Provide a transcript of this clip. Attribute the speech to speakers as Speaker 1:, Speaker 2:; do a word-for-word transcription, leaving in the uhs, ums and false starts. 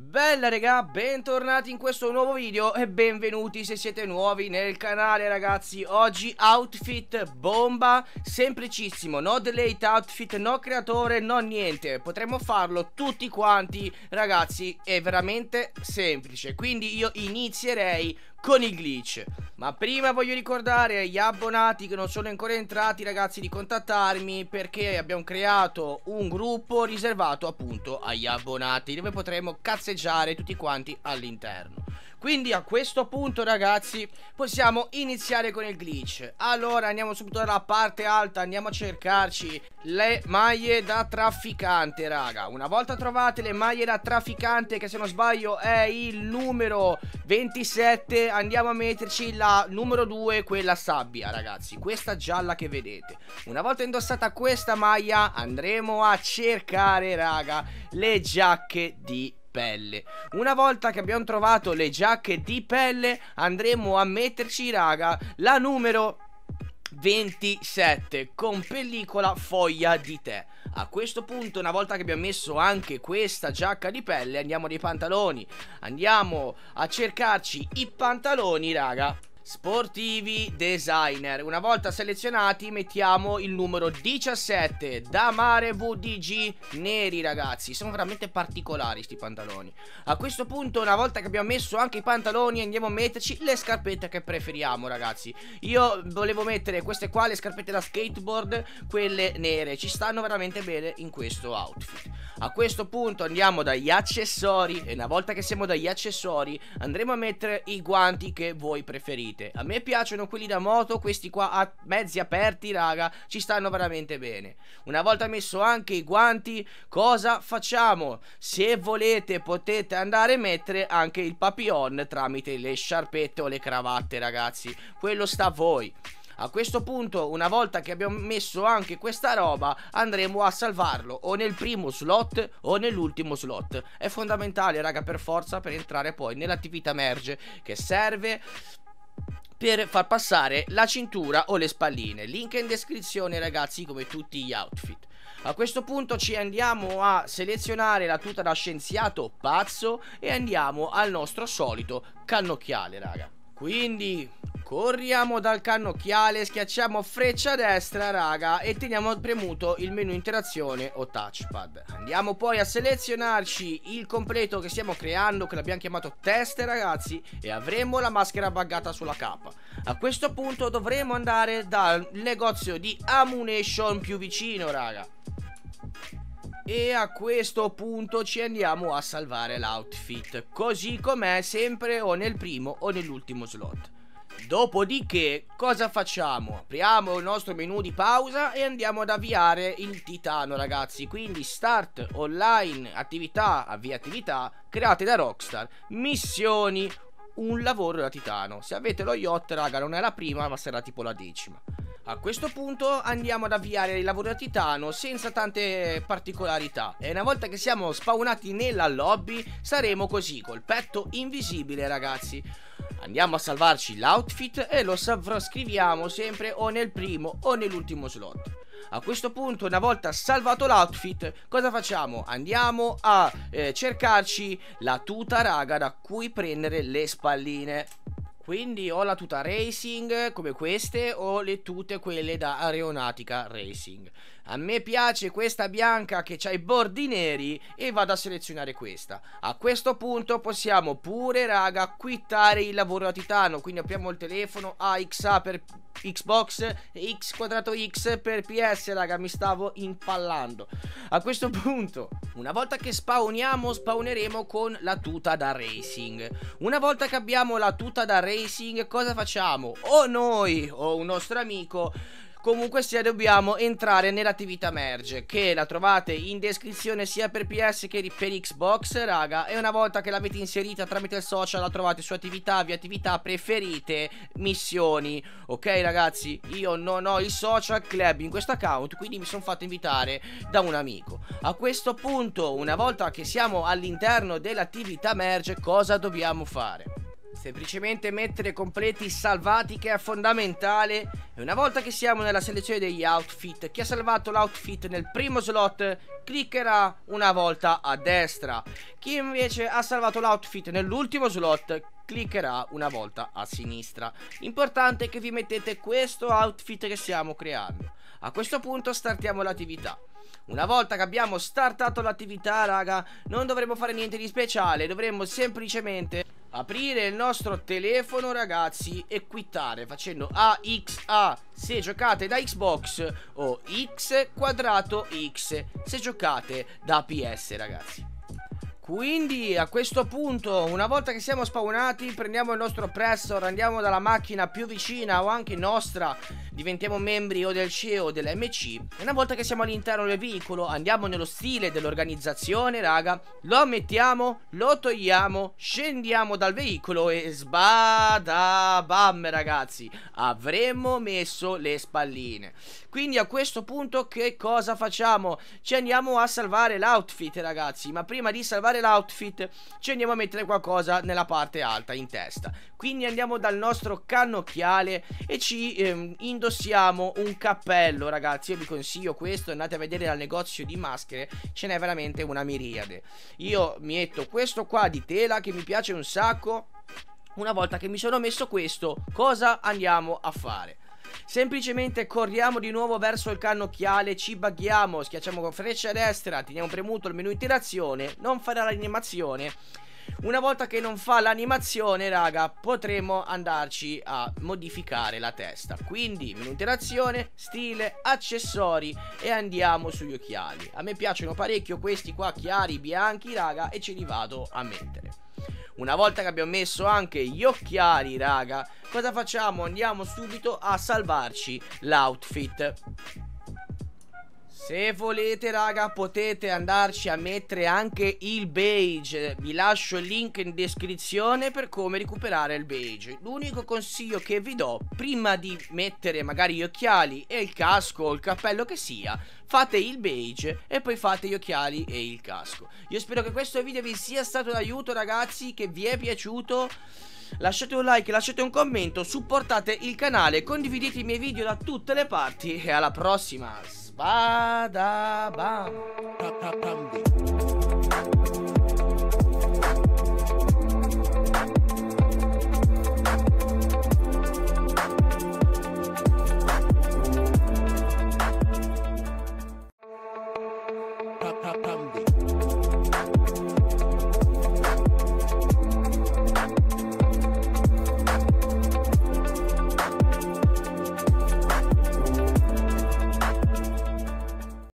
Speaker 1: Bella raga, bentornati in questo nuovo video e benvenuti se siete nuovi nel canale ragazzi. Oggi outfit bomba, semplicissimo, no delete outfit, no creatore, no niente. Potremmo farlo tutti quanti ragazzi, è veramente semplice. Quindi io inizierei con il glitch. Ma prima voglio ricordare agli abbonati che non sono ancora entrati ragazzi di contattarmi, perché abbiamo creato un gruppo riservato appunto agli abbonati, dove potremo cazzeggiare tutti quanti all'interno. Quindi a questo punto ragazzi possiamo iniziare con il glitch. Allora andiamo subito dalla parte alta, andiamo a cercarci le maglie da trafficante raga. Una volta trovate le maglie da trafficante, che se non sbaglio è il numero ventisette, andiamo a metterci la numero due, quella sabbia ragazzi, questa gialla che vedete. Una volta indossata questa maglia andremo a cercare raga le giacche di pelle. Una volta che abbiamo trovato le giacche di pelle andremo a metterci raga la numero ventisette con pellicola foglia di tè. A questo punto, una volta che abbiamo messo anche questa giacca di pelle, andiamo dei pantaloni, andiamo a cercarci i pantaloni raga sportivi designer. Una volta selezionati mettiamo il numero diciassette da Mare V D G neri ragazzi, sono veramente particolari sti pantaloni. A questo punto, una volta che abbiamo messo anche i pantaloni, andiamo a metterci le scarpette che preferiamo ragazzi. Io volevo mettere queste qua, le scarpette da skateboard, quelle nere, ci stanno veramente bene in questo outfit. A questo punto andiamo dagli accessori e una volta che siamo dagli accessori andremo a mettere i guanti che voi preferite. A me piacciono quelli da moto, questi qua a mezzi aperti raga, ci stanno veramente bene. Una volta messo anche i guanti, cosa facciamo? Se volete potete andare a mettere anche il papillon tramite le sciarpette o le cravatte ragazzi, quello sta a voi. A questo punto, una volta che abbiamo messo anche questa roba, andremo a salvarlo o nel primo slot o nell'ultimo slot. È fondamentale raga, per forza, per entrare poi nell'attività merge, che serve per far passare la cintura o le spalline. Link in descrizione ragazzi, come tutti gli outfit. A questo punto ci andiamo a selezionare la tuta da scienziato pazzo e andiamo al nostro solito cannocchiale raga. Quindi corriamo dal cannocchiale, schiacciamo freccia destra raga e teniamo premuto il menu interazione o touchpad. Andiamo poi a selezionarci il completo che stiamo creando, che l'abbiamo chiamato test ragazzi, e avremo la maschera buggata sulla cappa. A questo punto dovremo andare dal negozio di ammunition più vicino raga. E a questo punto ci andiamo a salvare l'outfit così com'è, sempre o nel primo o nell'ultimo slot. Dopodiché cosa facciamo? Apriamo il nostro menu di pausa e andiamo ad avviare il titano ragazzi. Quindi start online attività, avvia attività create da Rockstar, missioni, un lavoro da titano. Se avete lo yacht raga non è la prima ma sarà tipo la decima. A questo punto andiamo ad avviare il lavoro da titano senza tante particolarità. E una volta che siamo spawnati nella lobby saremo così col petto invisibile ragazzi. Andiamo a salvarci l'outfit e lo sovrascriviamo sempre o nel primo o nell'ultimo slot. A questo punto, una volta salvato l'outfit, cosa facciamo? Andiamo a eh, cercarci la tuta raga da cui prendere le spalline. Quindi ho la tuta racing come queste o le tute quelle da aeronautica racing. A me piace questa bianca che ha i bordi neri e vado a selezionare questa. A questo punto possiamo pure raga quittare il lavoro da titano. Quindi apriamo il telefono, A X A per Xbox e X quadrato X per P S raga, mi stavo impallando. A questo punto, una volta che spawniamo, spawneremo con la tuta da racing. Una volta che abbiamo la tuta da racing, cosa facciamo? O noi o un nostro amico, comunque sia dobbiamo entrare nell'attività merge, che la trovate in descrizione sia per P S che per Xbox raga. E una volta che l'avete inserita tramite il social la trovate su attività, via attività, preferite, missioni. Ok ragazzi, io non ho il social club in questo account, quindi mi sono fatto invitare da un amico. A questo punto, una volta che siamo all'interno dell'attività merge, cosa dobbiamo fare? semplicemente mettere completi salvati, che è fondamentale. E una volta che siamo nella selezione degli outfit, chi ha salvato l'outfit nel primo slot cliccherà una volta a destra, chi invece ha salvato l'outfit nell'ultimo slot cliccherà una volta a sinistra. L'importante è che vi mettete questo outfit che stiamo creando. A questo punto startiamo l'attività. Una volta che abbiamo startato l'attività, raga, non dovremo fare niente di speciale, dovremmo semplicemente aprire il nostro telefono, ragazzi, e quittare facendo A X A se giocate da Xbox o X quadrato X se giocate da P S, ragazzi. Quindi a questo punto, una volta che siamo spawnati, prendiamo il nostro Pressor, andiamo dalla macchina più vicina o anche nostra, diventiamo membri o del C E O o dell'M C. E una volta che siamo all'interno del veicolo, andiamo nello stile dell'organizzazione, raga, lo mettiamo, lo togliamo, scendiamo dal veicolo e sbada bam, ragazzi, avremmo messo le spalline. Quindi a questo punto che cosa facciamo? Ci andiamo a salvare l'outfit, ragazzi, ma prima di salvare l'outfit ci andiamo a mettere qualcosa nella parte alta, in testa. Quindi andiamo dal nostro cannocchiale e ci ehm, indossiamo un cappello, ragazzi. Io vi consiglio questo, andate a vedere al negozio di maschere, ce n'è veramente una miriade. Io mi metto questo qua di tela che mi piace un sacco. Una volta che mi sono messo questo, cosa andiamo a fare? Semplicemente corriamo di nuovo verso il cannocchiale, ci bughiamo, schiacciamo con freccia destra, teniamo premuto il menu interazione, non farà l'animazione. Una volta che non fa l'animazione, raga, potremo andarci a modificare la testa. Quindi menu interazione, stile, accessori e andiamo sugli occhiali. A me piacciono parecchio questi qua chiari, bianchi, raga, e ce li vado a mettere. Una volta che abbiamo messo anche gli occhiali, raga, cosa facciamo? Andiamo subito a salvarci l'outfit. Se volete, raga, potete andarci a mettere anche il badge. Vi lascio il link in descrizione per come recuperare il badge. L'unico consiglio che vi do, prima di mettere magari gli occhiali e il casco o il cappello che sia, fate il badge e poi fate gli occhiali e il casco. Io spero che questo video vi sia stato d'aiuto, ragazzi, che vi è piaciuto. Lasciate un like, lasciate un commento, supportate il canale, condividete i miei video da tutte le parti e alla prossima. Sbada bam.